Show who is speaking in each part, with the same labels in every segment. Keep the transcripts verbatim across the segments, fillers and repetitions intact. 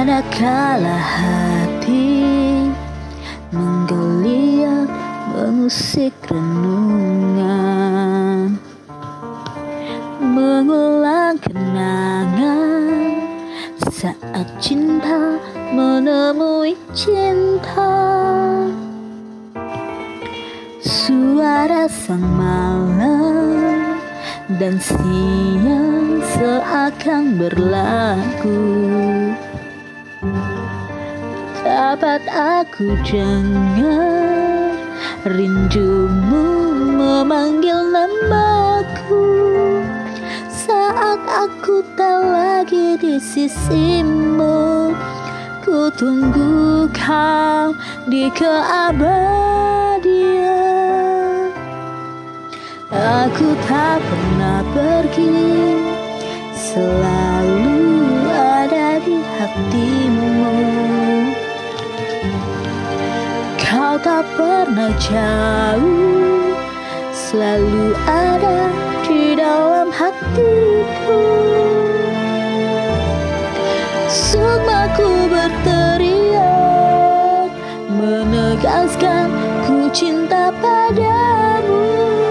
Speaker 1: Manakala hati menggeliat mengusik renungan, mengulang kenangan saat cinta menemui cinta. Suara sang malam dan siang seakan berlaku, dapat aku dengar rindumu memanggil namaku. Saat aku tak lagi di sisimu, ku tunggu kau di keabadian. Aku tak pernah pergi, selalu ada di hatimu. Kau tak pernah jauh, selalu ada di dalam hatiku. Sukmaku berteriak, menegaskan ku cinta padamu.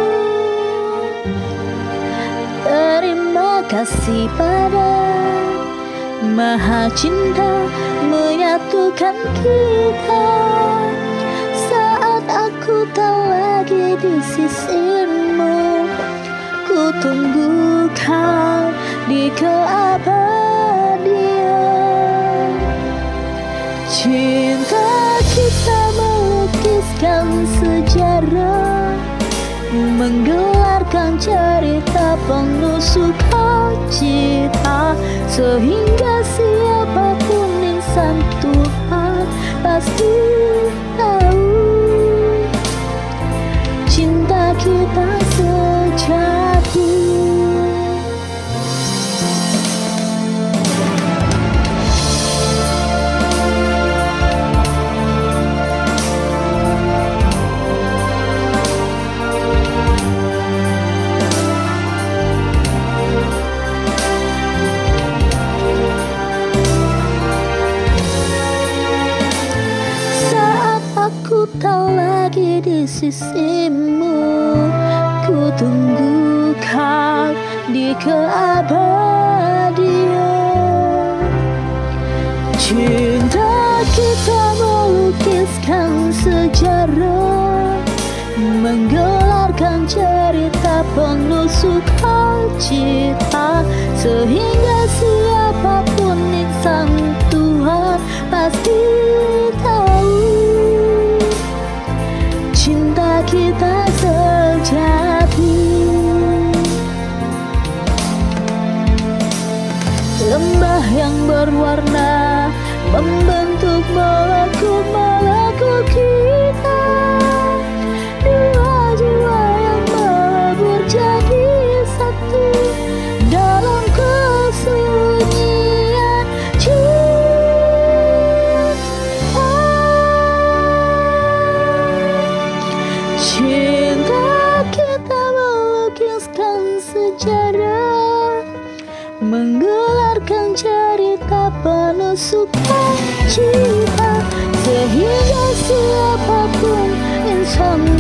Speaker 1: Terima kasih pada Maha Cinta menyatukan kita. Saat aku tak lagi di sisimu, ku tunggu kau di keabadian. Cinta kita melukiskan sejarah, menggelarkan cerita penuh sukacita, sehingga siapapun insan Tuhan pasti tahu cinta kita sejati. Tak lagi di sisimu, ku tunggu kau di keabadian. Cinta kita melukiskan sejarah, menggelarkan cerita penuh sukacita, sehingga siapapun insan Tuhan pasti tahu cinta kita sejati. Lembah yang berwarna membentuk molekul-molekul kita, dua jiwa yang melebur jadi satu dalam kesunyian cinta. Cinta kita melukiskan sejarah, menggelarkan cerita penuh sukacita, sehingga siapapun insan